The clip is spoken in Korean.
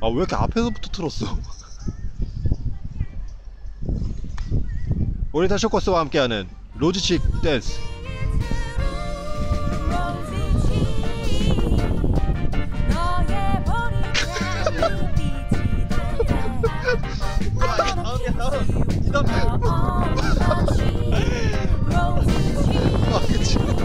아 왜 이렇게 앞에서부터 틀었어? 오리타 쇼커스와 함께하는 로지칙 댄스. 다음이야 다음. 아 그치.